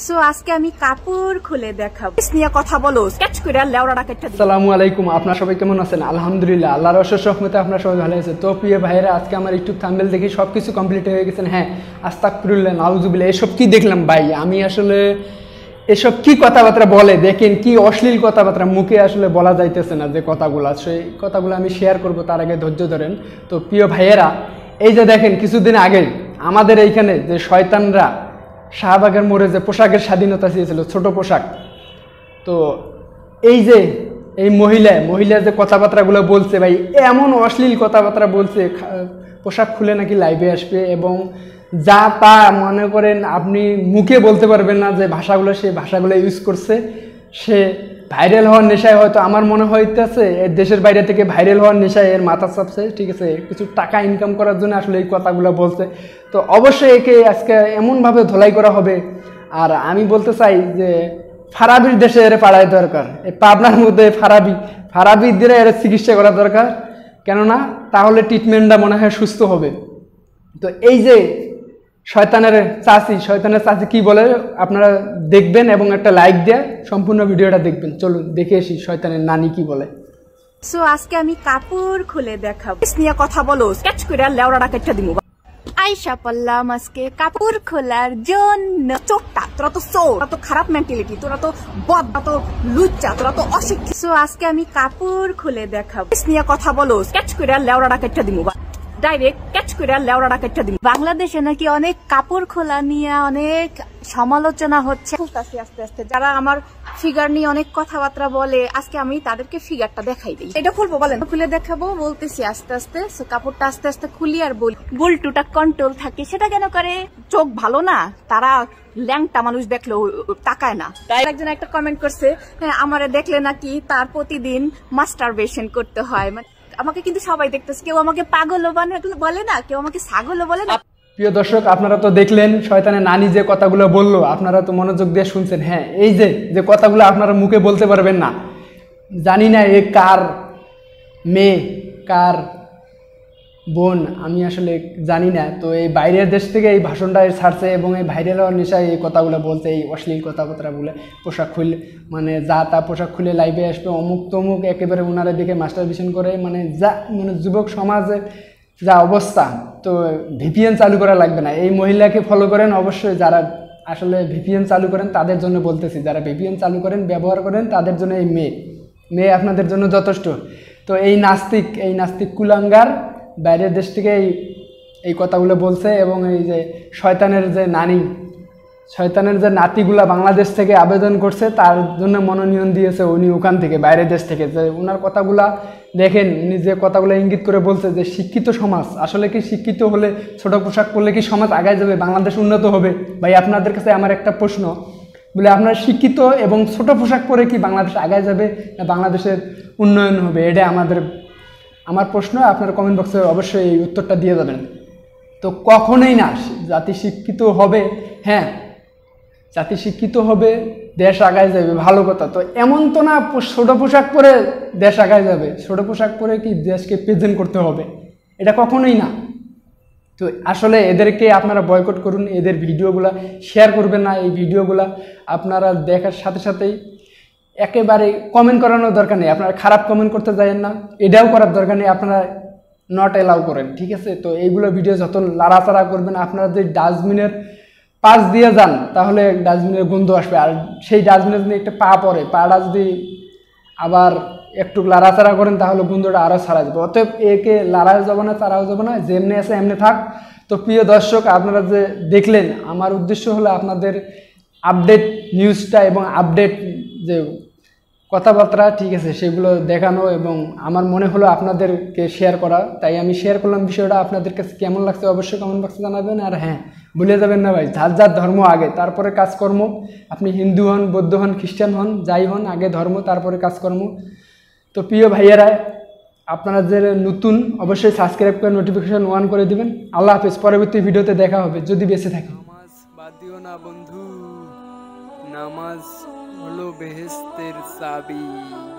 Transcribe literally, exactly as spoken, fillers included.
So আজকে আমি কাপড় খুলে দেখাবো, নিয়ে কথা বলো স্কেচ করে লেওড়াটা কেটে দিই। আসসালামু আলাইকুম, আপনারা সবাই কেমন আছেন? আলহামদুলিল্লাহ, আল্লাহর অশেষ রহমতে আপনারা সবাই ভালো আছেন। তো প্রিয় ভাইয়েরা, আজকে আমার ইউটিউব থাম্বনেল দেখে সবকিছু কমপ্লিট হয়ে গেছেন। হ্যাঁ, আস্তাগফিরুল্লাহ, নাউজুবিল্লাহ, এসব কি দেখলাম ভাই? আমি আসলে এসব কি কথাবার্তা বলে দেখেন, কি অশ্লীল কথাবার্তা মুখে আসলে বলা যাইতেছে না যে কথাগুলো, সেই কথাগুলো আমি শেয়ার করব, তার আগে ধৈর্য ধরেন। তো প্রিয় ভাইয়েরা, এই যে দেখেন কিছুদিন আগে আমাদের এইখানে যে শয়তানরা শাহবাগের মোড়ে যে পোশাকের স্বাধীনতা চেয়েছিল, ছোট পোশাক, তো এই যে এই মহিলা মহিলা যে কথাবার্তাগুলো বলছে ভাই, এমন অশ্লীল কথাবার্তা বলছে, পোশাক খুলে নাকি লাইভে আসবে এবং যা তা মনে করেন আপনি মুখে বলতে পারবেন না যে ভাষাগুলো, সে ভাষাগুলো ইউজ করছে। সে ভাইরাল হওয়ার নেশায়, হয়তো আমার মনে হইতেছে দেশের বাইরে থেকে ভাইরাল হওয়ার নেশায় এর মাথা চাপছে, ঠিক আছে, কিছু টাকা ইনকাম করার জন্য আসলে এই কথাগুলো বলছে। তো অবশ্যই একে আজকে এমনভাবে ধোলাই করা হবে। আর আমি বলতে চাই যে ফারাবির দেশে এর পাড়ায় দরকার, এই পাবনার মধ্যে ফারাবি ফারাবির দিয়ে এর চিকিৎসা করা দরকার, কেননা তাহলে ট্রিটমেন্টটা মনে হয় সুস্থ হবে। তো এই যে শয়তানের চাচি শয়তানের চাচি কি বলে আপনারা দেখবেন এবং একটা লাইক দিয়ে সম্পূর্ণ ভিডিওটা দেখবেন। চলুন দেখে আসি শয়তানের নানি কি বলে। সো আজকে আমি কাপড় খুলে দেখাবো, নিয়ে কথা বলো স্কেচ করে লেওড়াটা কেটে দিই। আইসা পড়লাম আজকে কাপড় খোলার জন্য। চোখটা তোরা তো চোর, তোরা তো খারাপ মেন্টালিটি, তোরা তো বদ, তো লুচ্চা, তোরা তো অশিক্ষিত। সো আজকে আমি কাপড় খুলে দেখাবো, নিয়ে কথা বলো স্কেচ করে লেওড়াটা কেটে দিই। ডাইরেক্ট ক্যাচ করে লেওড়াটা কেটে দিই। বাংলাদেশে নাকি অনেক কাপড় খোলা নিয়ে অনেক সমালোচনা হচ্ছে, আস্তে আস্তে যারা আমার ফিগার নিয়ে অনেক কথাবার্তা বলে, আজকে আমি তাদেরকে ফিগারটা দেখাই দিই। এটা খুলবো, বলেন খুলে দেখাবো বলতেছি আস্তে আস্তে। কাপড়টা আস্তে আস্তে খুলি আর বলি, বুলটুটা কন্ট্রোল থাকে, সেটা কেন করে? চোখ ভালো না, তারা ল্যাংটা মানুষ দেখলো তাকায় না। তাই একজন একটা কমেন্ট করছে, হ্যাঁ আমারে দেখলে নাকি তার প্রতিদিন মাস্টারবেশন করতে হয়। আমাকে কিন্তু সবাই দেখতেছে, কেউ আমাকে পাগলও বলে না, কেউ আমাকে ছাগলও বলে না। প্রিয় দর্শক, আপনারা তো দেখলেন শয়তানের নানি যে কথাগুলো বললো, আপনারা তো মনোযোগ দিয়ে শুনছেন। হ্যাঁ, এই যে যে কথাগুলো আপনারা মুখে বলতে পারবেন না, জানি না এ কার মেয়ে কার বোন, আমি আসলে জানি না। তো এই বাইরের দেশ থেকে এই ভাষণটা ছাড়ছে এবং এই ভাইরাল হওয়ার নেশায় এই কথাগুলো বলছে, এই অশ্লীল কথাবার্তা বলে, পোশাক খুলে মানে যা তা পোশাক খুলে লাইভে আসবে, অমুক তমুক, একেবারে ওনারা দিকে মাস্টারবেশন করে, মানে যা মানে যুবক সমাজে যা অবস্থা। তো ভিপিএন চালু করা লাগবে না, এই মহিলাকে ফলো করেন অবশ্যই, যারা আসলে ভিপিএন চালু করেন তাদের জন্য বলতেছি, যারা ভিপিএন চালু করেন ব্যবহার করেন তাদের জন্য এই মেয়ে মেয়ে আপনাদের জন্য যথেষ্ট। তো এই নাস্তিক এই নাস্তিক কুলাঙ্গার বাইরের দেশ থেকে এই এই কথাগুলো বলছে এবং এই যে শয়তানের যে নানি শয়তানের যে নাতিগুলা বাংলাদেশ থেকে আবেদন করছে, তার জন্য মনোনয়ন দিয়েছে উনি ওখান থেকে, বাইরের দেশ থেকে। যে ওনার কথাগুলা দেখেন, উনি যে কথাগুলো ইঙ্গিত করে বলছে যে শিক্ষিত সমাজ, আসলে কি শিক্ষিত হলে ছোট পোশাক পরলে কি সমাজ আগায় যাবে, বাংলাদেশ উন্নত হবে? ভাই আপনাদের কাছে আমার একটা প্রশ্ন, বলে আপনারা শিক্ষিত এবং ছোট পোশাক পরে কি বাংলাদেশ আগায় যাবে না বাংলাদেশের উন্নয়ন হবে? এটা আমাদের আমার প্রশ্ন, আপনারা কমেন্ট বক্সে অবশ্যই এই উত্তরটা দিয়ে যাবেন। তো কখনোই না, জাতি শিক্ষিত হবে, হ্যাঁ জাতি শিক্ষিত হবে, দেশ আগায় যাবে, ভালো কথা। তো এমন তো না ছোট পোশাক পরে দেশ আগায় যাবে, ছোট পোশাক পরে কি দেশকে প্রেজেন্ট করতে হবে, এটা কখনোই না। তো আসলে এদেরকে আপনারা বয়কট করুন, এদের ভিডিওগুলা শেয়ার করবেন না, এই ভিডিওগুলা আপনারা দেখার সাথে সাথেই একেবারে কমেন্ট করানোর দরকার নেই, আপনারা খারাপ কমেন্ট করতে যাবেন না, এটাও করার দরকার নেই, আপনারা নট অ্যালাউ করেন, ঠিক আছে। তো এইগুলো ভিডিও যত লাড়াচাড়া করবেন, আপনারা যদি ডাস্টবিনের পাশ দিয়ে যান তাহলে ডাস্টবিনের গন্ধ আসবে, আর সেই ডাস্টবিনে যদি একটা পা পড়ে, পাটা যদি আবার একটু লাড়াচাড়া করেন তাহলে গন্ধটা আরও ছাড়া যাবে। অতএব একে লাড়াও যাবে না, চাড়াও যাবে না, যেমনি আছে এমনি থাক। তো প্রিয় দর্শক, আপনারা যে দেখলেন, আমার উদ্দেশ্য হলো আপনাদের আপডেট নিউজটা এবং আপডেট যে কথাবার্তা, ঠিক আছে, সেগুলো দেখানো এবং আমার মনে হলো আপনাদেরকে শেয়ার করা, তাই আমি শেয়ার করলাম বিষয়টা। আপনাদের কাছে কেমন লাগছে অবশ্যই কমেন্ট বক্সে জানাবেন। আর হ্যাঁ, ভুলে যাবেন না ভাই, যার যার ধর্ম আগে, তারপরে কাজকর্ম। আপনি হিন্দু হন, বৌদ্ধ হন, খ্রিস্টান হন, যাই হন, আগে ধর্ম তারপরে কাজকর্ম। তো প্রিয় ভাইয়েরা, আপনারা যে নতুন অবশ্যই সাবস্ক্রাইব করে নোটিফিকেশন অন করে দিবেন। আল্লাহ হাফেজ, পরবর্তী ভিডিওতে দেখা হবে যদি বেঁচে থাকি। নামাজ বাদ দিও না বন্ধু, নামাজ হলো বেহেশতের চাবি।